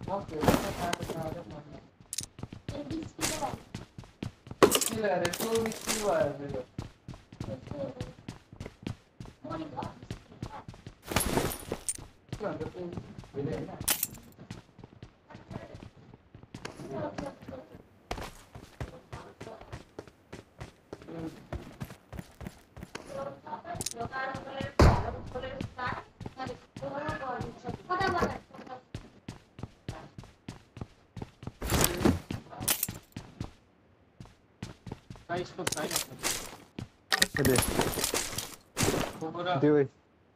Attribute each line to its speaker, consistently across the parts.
Speaker 1: Cadê? Deu aí.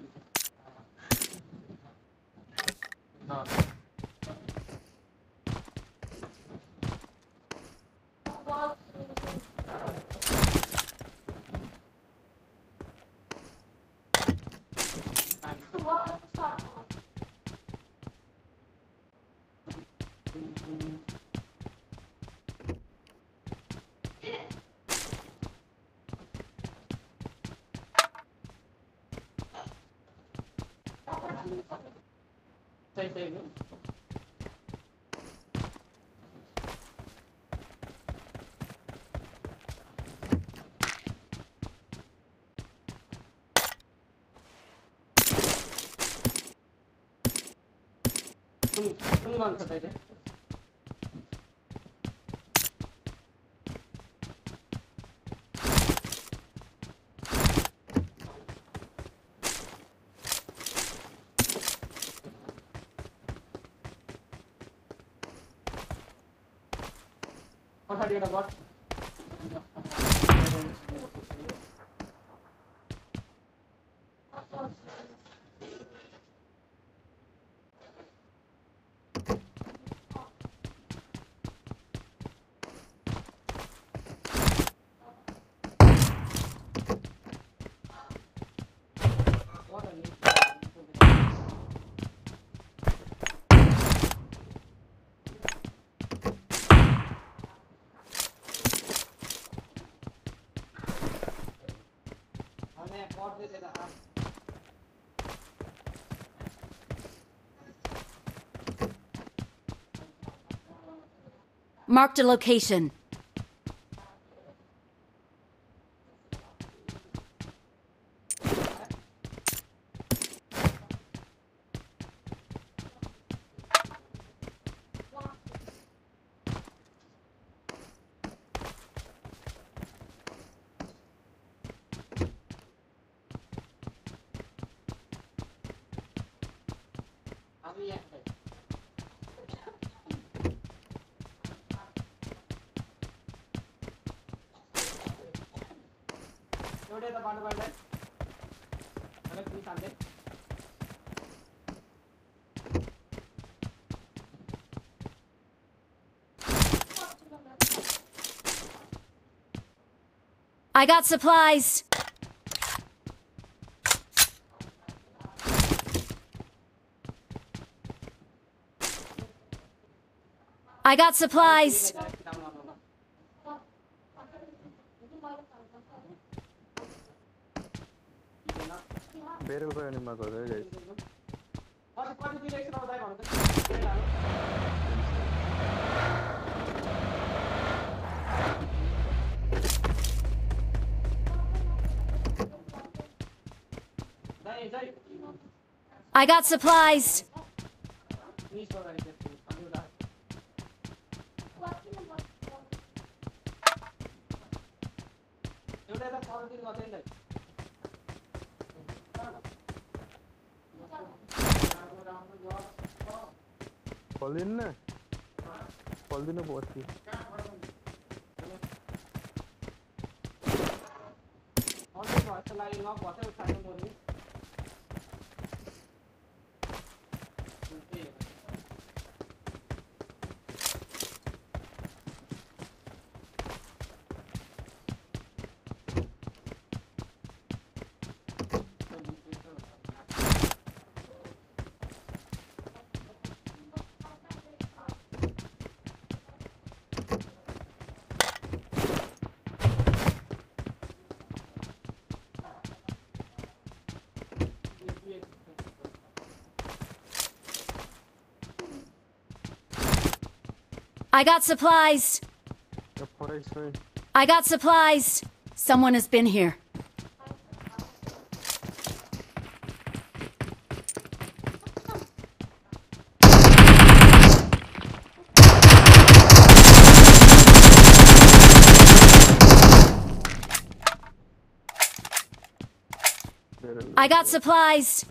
Speaker 2: Marked a location. I got supplies. I got supplies.
Speaker 1: ಬೇರೆ ನಿಮ್ಮ guys.
Speaker 2: I got supplies.
Speaker 1: Pauline बहुत थी.
Speaker 2: I got supplies.
Speaker 1: F4X में
Speaker 2: I got supplies. Someone has been here. I got supplies.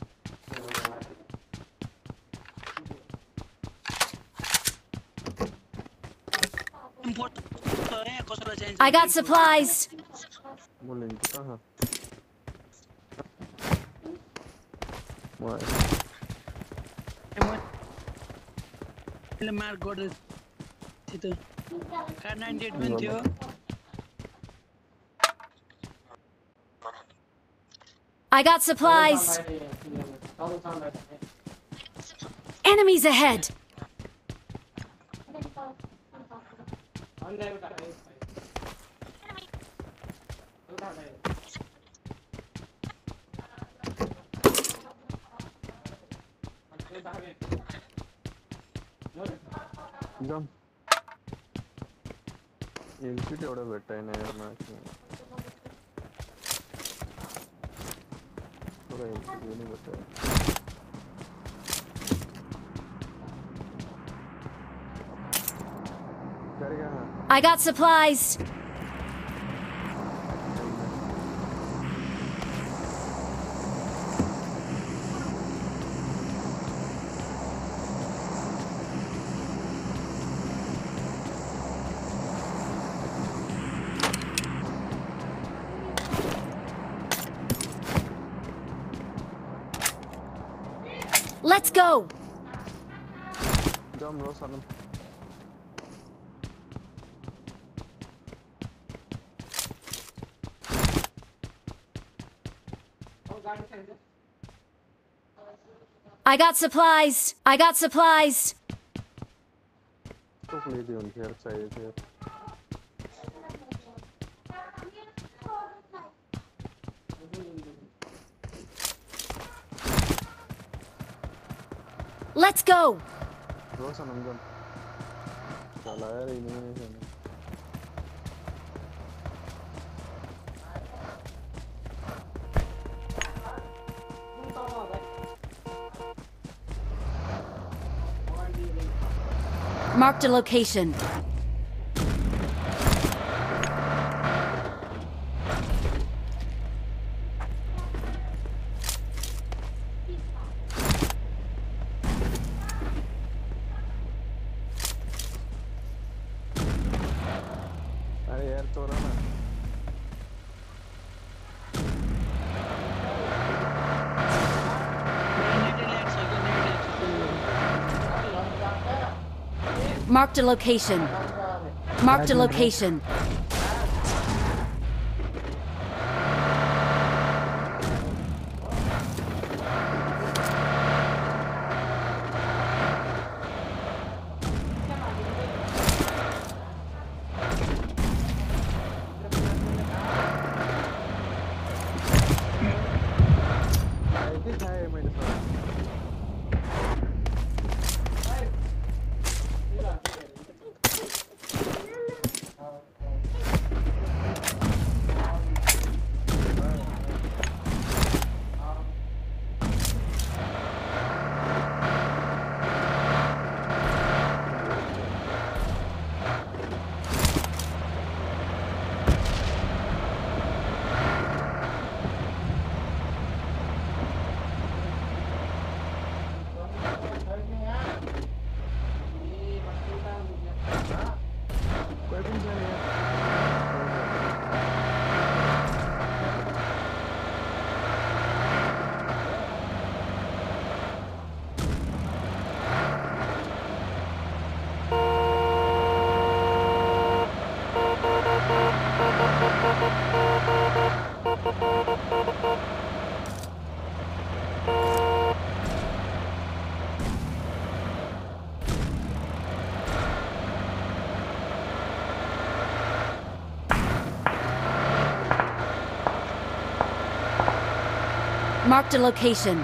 Speaker 2: I got supplies.
Speaker 1: बोलेंगे कहाँ
Speaker 3: mark गर्दै थियो car 98 पनि थियो
Speaker 2: I got supplies. Enemies ahead.
Speaker 1: जम एलसीटी एवढा भेटताय ना यार मॅच थोडा एलसीटी नाही भेटताय
Speaker 2: I got supplies. Let's go.
Speaker 1: जम रो सनम
Speaker 2: I got supplies. I got supplies.
Speaker 1: तो ले दियो उनके यार चाहिए थे
Speaker 2: Let's go.
Speaker 1: रो सनम जम चला यार इलिमिनेशन
Speaker 2: Marked a location.
Speaker 1: अरे यार चोरा ना
Speaker 2: Marked a location. Marked a location.
Speaker 1: ऐसे है मेरे साथ कोई भी नहीं है
Speaker 2: Marked a location.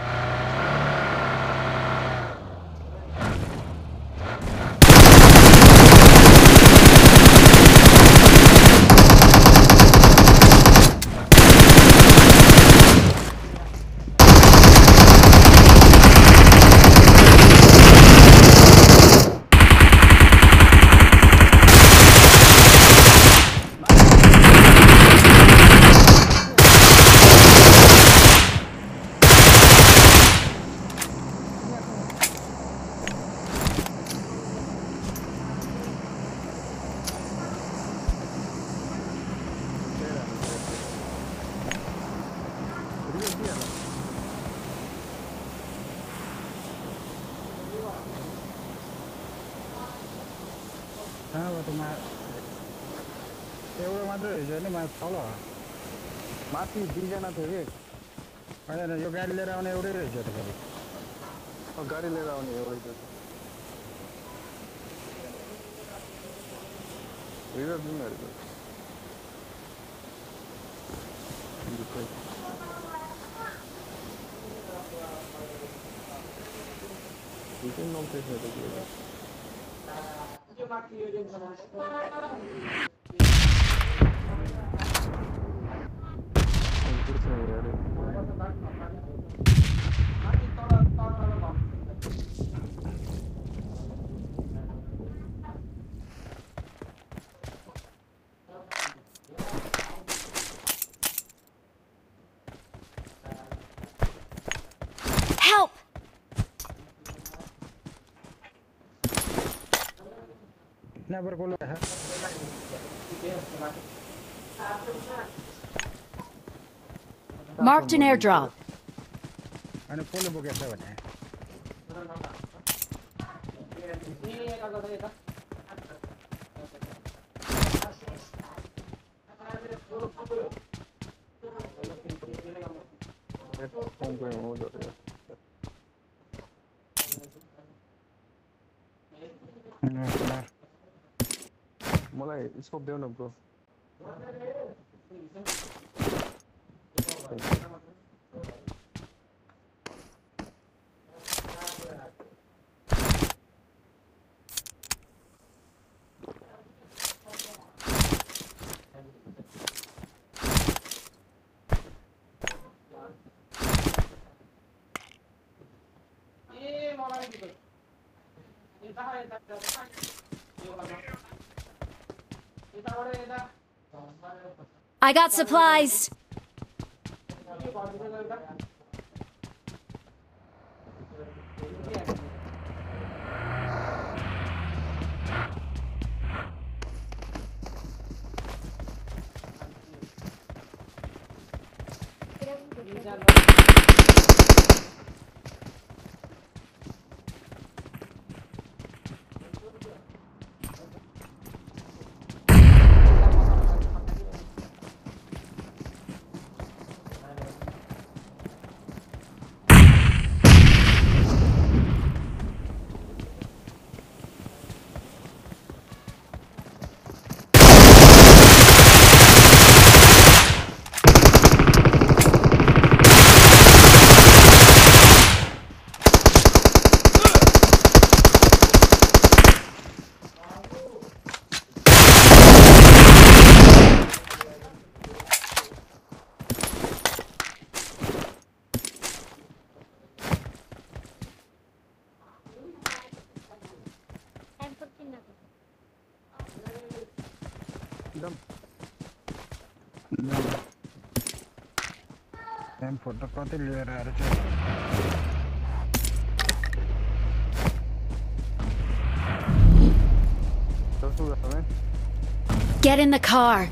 Speaker 4: माटोमा एउटा मात्रै रहेछ नि तल
Speaker 1: माथि 2 जना थियो कि
Speaker 4: होइन यो गाडी लिएर आउने एउटै रहेछ त फेरि
Speaker 1: गाडी लिएर आउने एउटै थियो रिजर्भ दिनहरुको Weekend non piace da dire.
Speaker 2: Help!
Speaker 4: Never go lah.
Speaker 2: Marked an airdrop.
Speaker 4: Ano polo mo kaya sa wala?
Speaker 1: मलाई स्कोप देऊ न bro
Speaker 2: I got supplies.
Speaker 4: Em foto kau lihat ada
Speaker 2: Get in the car.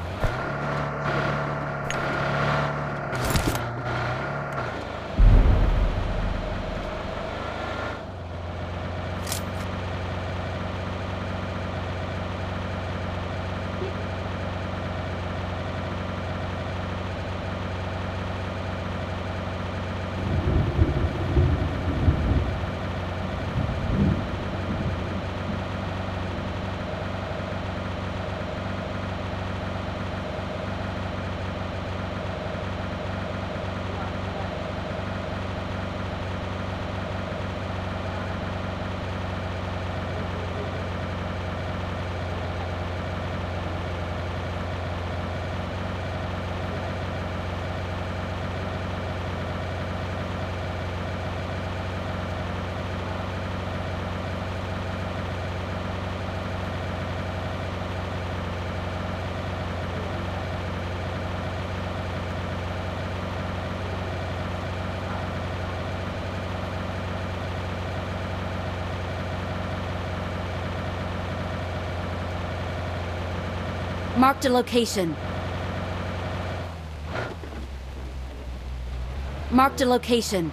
Speaker 2: Marked a location. Marked a location.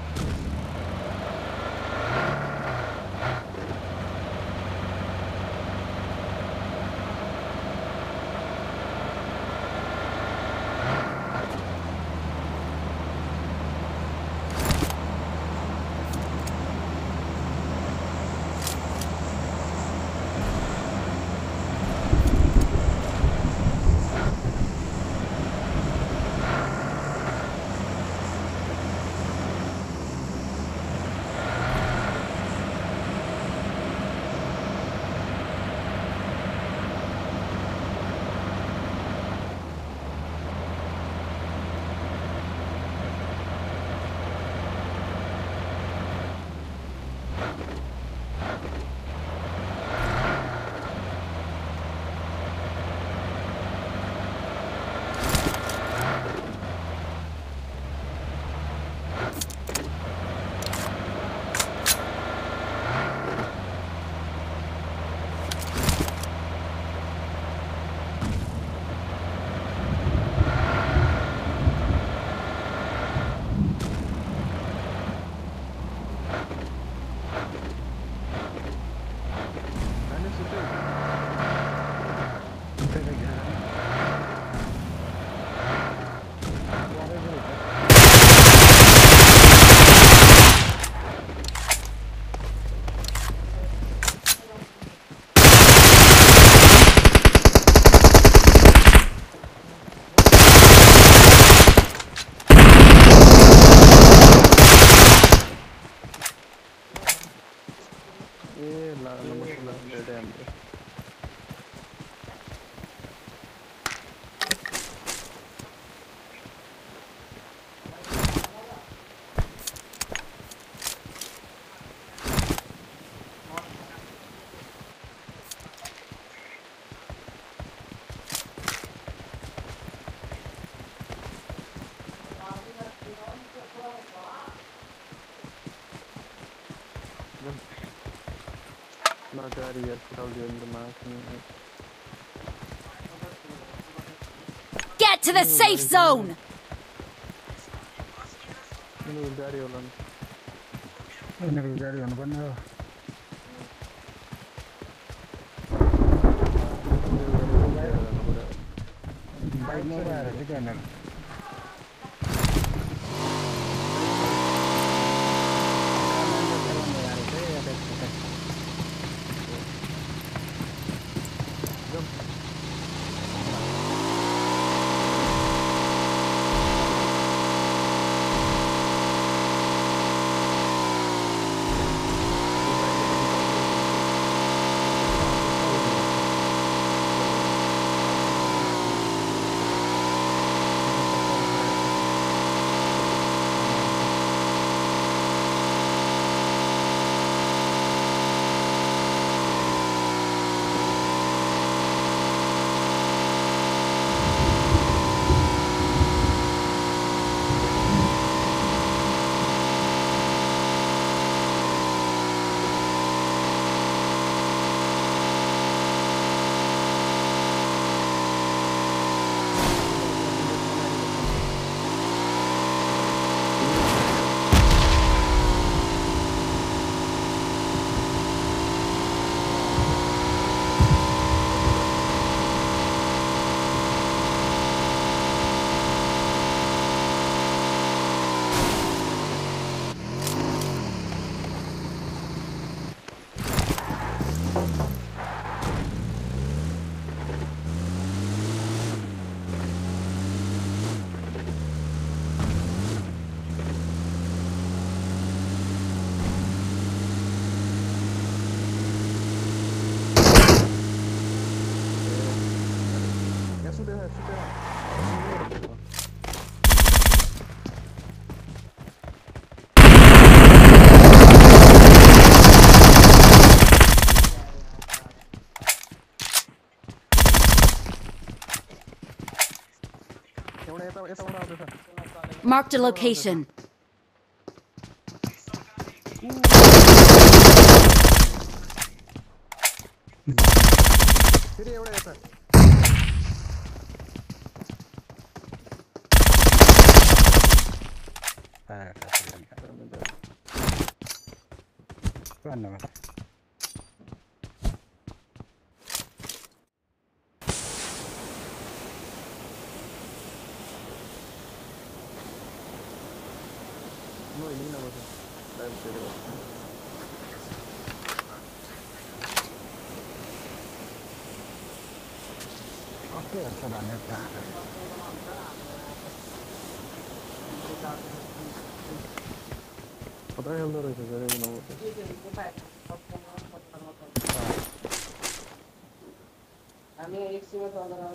Speaker 1: Number 16 dead है हमको My God, yes, I'll do in the mountain.
Speaker 2: Get to the safe zone!
Speaker 1: गाडी होला नि
Speaker 4: यिनीहरूको गाडी हुनुपर्ने हो बाइकमा पो आएर चाहिँ क्या यिनीहरू
Speaker 2: Marked a location.
Speaker 1: No, you know what? That's it.
Speaker 4: के गर्छ भनेर
Speaker 1: पता है हम लोग ऐसे करे बनाओ
Speaker 5: हमें एक सीमा तो अंदर आओ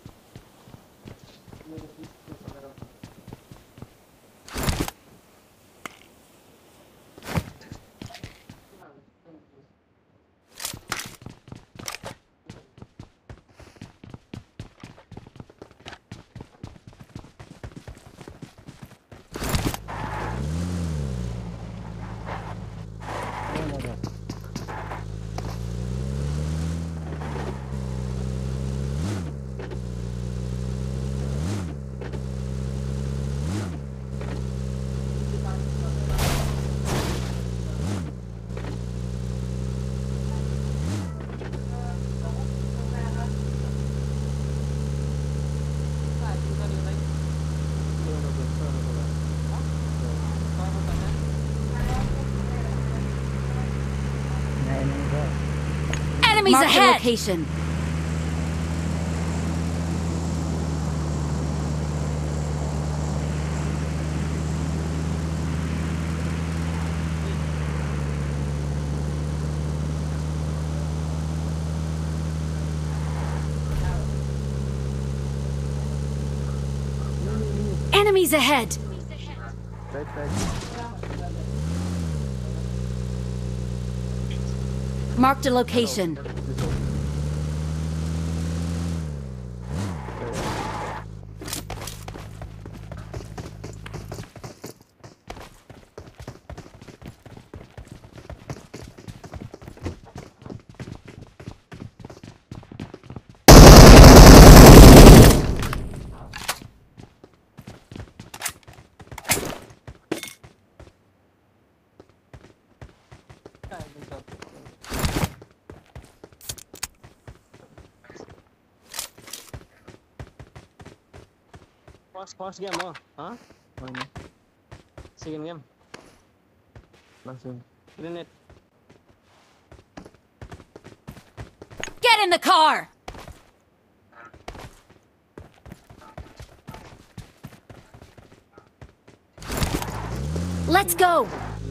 Speaker 2: Enemies ahead! Location. Enemies ahead!
Speaker 1: Right side.
Speaker 2: Marked a location.
Speaker 1: This one.
Speaker 5: First game हो हाँ
Speaker 1: होइन
Speaker 5: second game
Speaker 1: लास्टमा
Speaker 5: grenade
Speaker 2: Get in the car! Let's go!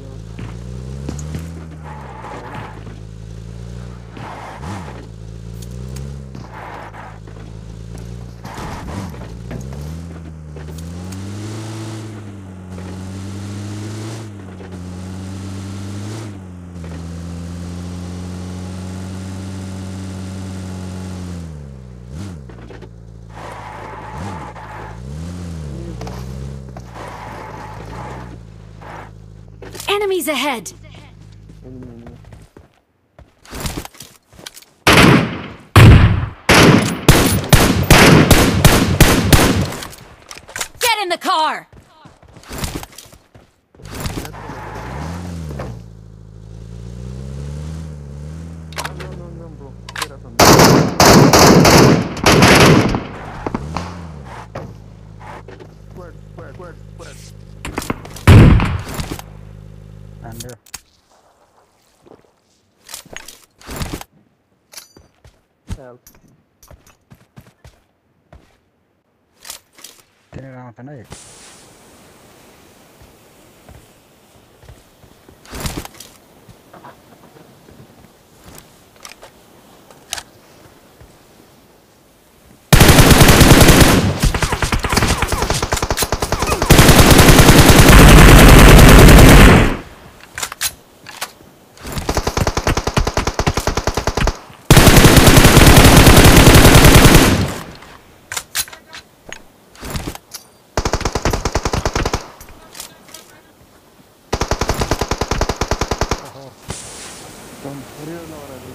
Speaker 2: Enemies ahead!
Speaker 1: enemy.
Speaker 2: Get in the car!
Speaker 1: No, bro. Get up on Squad.
Speaker 4: Under.
Speaker 1: Help.
Speaker 4: Tiene la mata nadie.
Speaker 1: Real no ahora,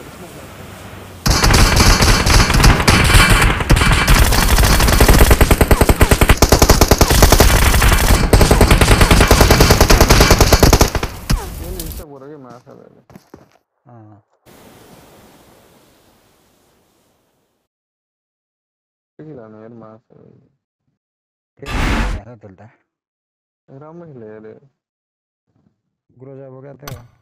Speaker 1: Viene esta por aquí más, a ver.
Speaker 4: Ah.
Speaker 1: Kila no es más.
Speaker 4: Eso te da.
Speaker 1: Era más leer.
Speaker 4: Groja bogata.